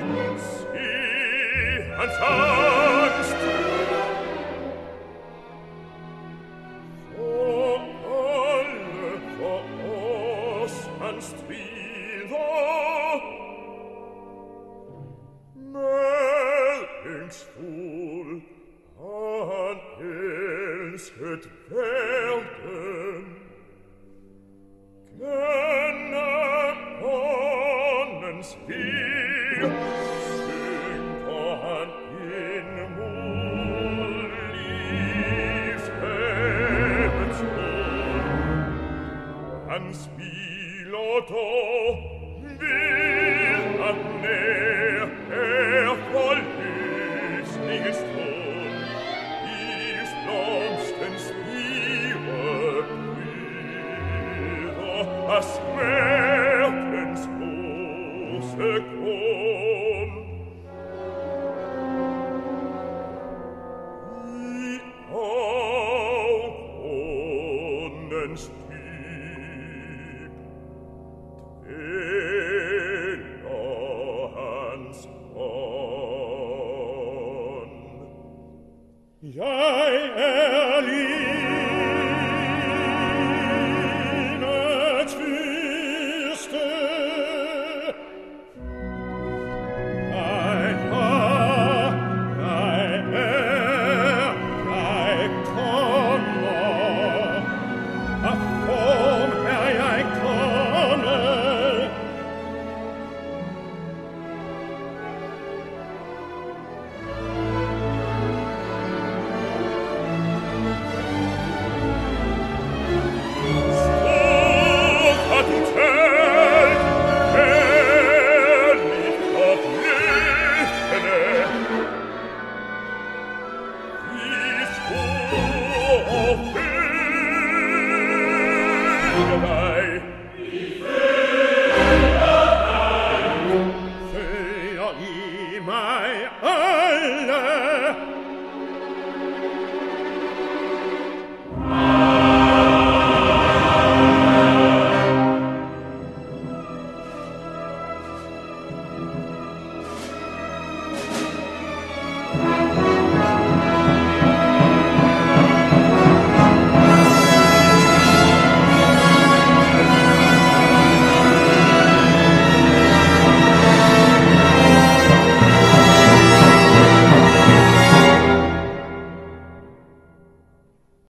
Sie, Hans Angst. Vor alle, vor oss, Hans Trieder, meldingsfull an elsket werden, kenne onnens wir, synker in mullis Herzog. Hans Piloto will an näher verlösliches Ton, dies blomstens ihre Brüder, das Merkens große Kron. Wie auch onnens Typ, Hans Horn. Ja, Erlinets Fürste, dein Haar, dein Herr, dein Kommer, ach, komm her, jeg kommer. Alle